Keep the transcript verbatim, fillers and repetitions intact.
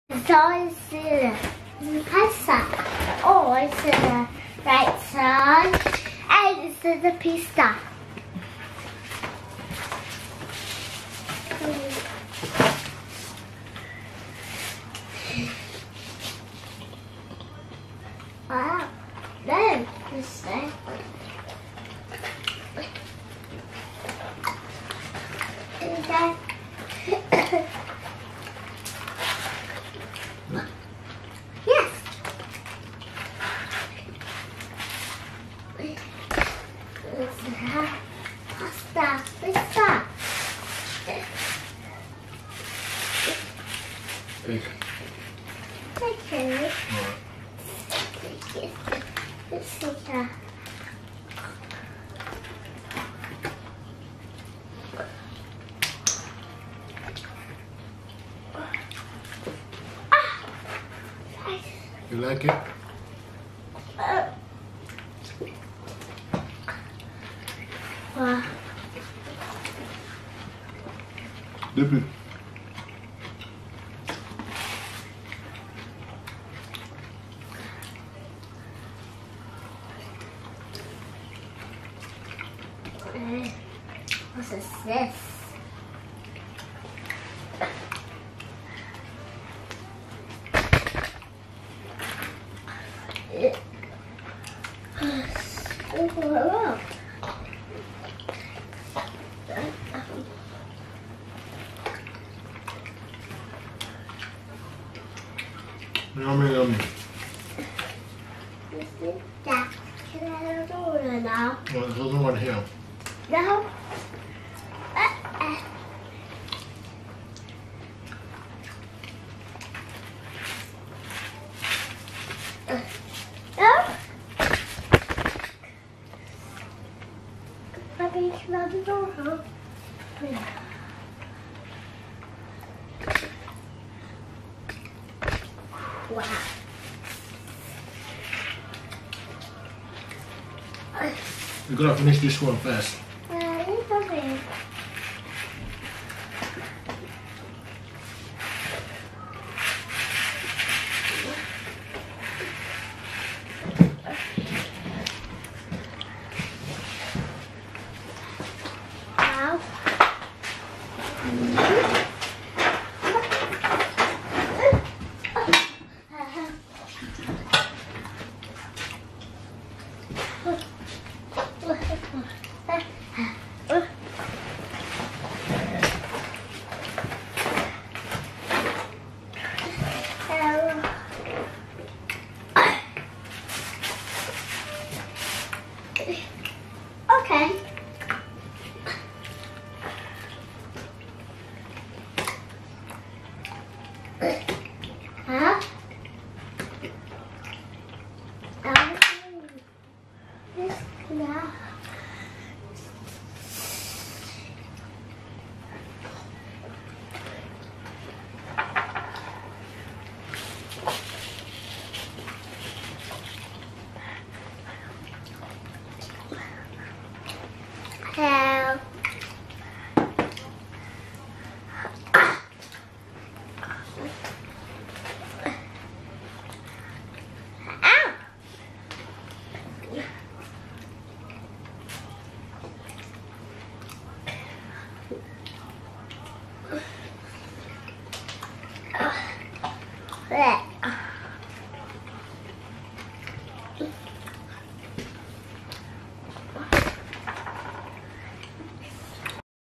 So it's the pasta. Oh, it's the right side. And it's the pasta. Wow. Then, this thing. And then, yes. It's pasta, pasta. Big. Okay. Alright. Let's see here. You like it? Uh, wow. Dip it. Uh, what is this? Oh, Yummy, yummy. Is it that? Can I do it now? Well, there's another one here. No. Uh, uh. Uh, no. Maybe it's not the door, huh? Yeah. Wow. You gotta finish this one first. Uh, it's okay. Wow. Okay. Huh? Um, this now. Help. Ow. Blech.